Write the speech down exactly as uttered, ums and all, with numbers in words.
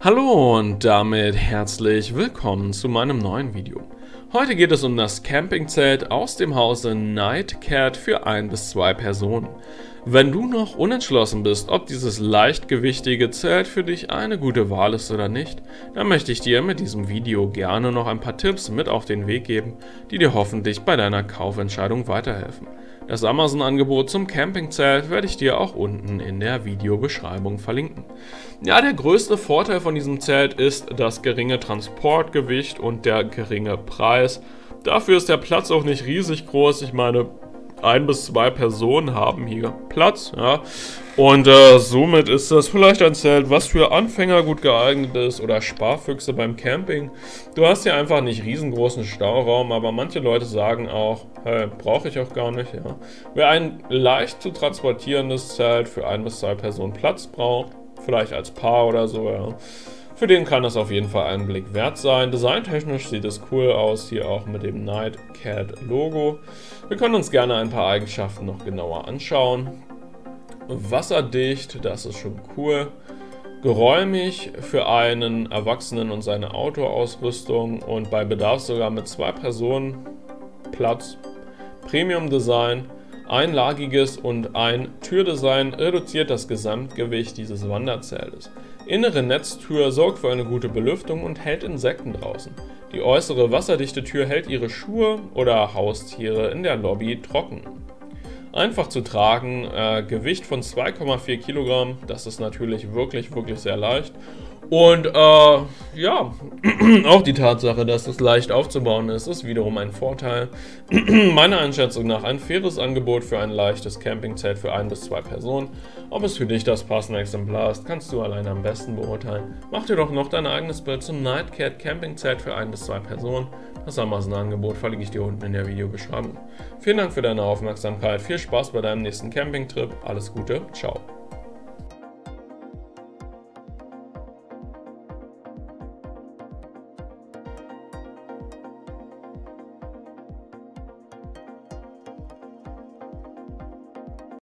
Hallo und damit herzlich willkommen zu meinem neuen Video. Heute geht es um das Campingzelt aus dem Hause Nightcat für ein bis zwei Personen. Wenn du noch unentschlossen bist, ob dieses leichtgewichtige Zelt für dich eine gute Wahl ist oder nicht, dann möchte ich dir mit diesem Video gerne noch ein paar Tipps mit auf den Weg geben, die dir hoffentlich bei deiner Kaufentscheidung weiterhelfen. Das Amazon-Angebot zum Campingzelt werde ich dir auch unten in der Videobeschreibung verlinken. Ja, der größte Vorteil von diesem Zelt ist das geringe Transportgewicht und der geringe Preis. Dafür ist der Platz auch nicht riesig groß. Ich meine, ein bis zwei Personen haben hier Platz, ja. Und äh, somit ist das vielleicht ein Zelt, was für Anfänger gut geeignet ist oder Sparfüchse beim Camping. Du hast hier einfach nicht riesengroßen Stauraum, aber manche Leute sagen auch, hey, brauche ich auch gar nicht, ja. Wer ein leicht zu transportierendes Zelt für ein bis zwei Personen Platz braucht, vielleicht als Paar oder so, ja. Für den kann das auf jeden Fall einen Blick wert sein. Designtechnisch sieht es cool aus, hier auch mit dem Nightcat Logo. Wir können uns gerne ein paar Eigenschaften noch genauer anschauen. Wasserdicht, das ist schon cool. Geräumig für einen Erwachsenen und seine Outdoor-Ausrüstung und bei Bedarf sogar mit zwei Personen Platz. Premium-Design, einlagiges und ein Türdesign reduziert das Gesamtgewicht dieses Wanderzeltes. Innere Netztür sorgt für eine gute Belüftung und hält Insekten draußen. Die äußere wasserdichte Tür hält ihre Schuhe oder Haustiere in der Lobby trocken. Einfach zu tragen, äh, Gewicht von zwei Komma vier Kilogramm, das ist natürlich wirklich, wirklich sehr leicht. Und äh, ja, auch die Tatsache, dass es leicht aufzubauen ist, ist wiederum ein Vorteil. Meiner Einschätzung nach ein faires Angebot für ein leichtes Campingzelt für ein bis zwei Personen. Ob es für dich das passende Exemplar ist, kannst du alleine am besten beurteilen. Mach dir doch noch dein eigenes Bild zum Nightcat Campingzelt für ein bis zwei Personen. Das Amazon-Angebot verlinke ich dir unten in der Videobeschreibung. Vielen Dank für deine Aufmerksamkeit, viel Spaß bei deinem nächsten Campingtrip, alles Gute, ciao.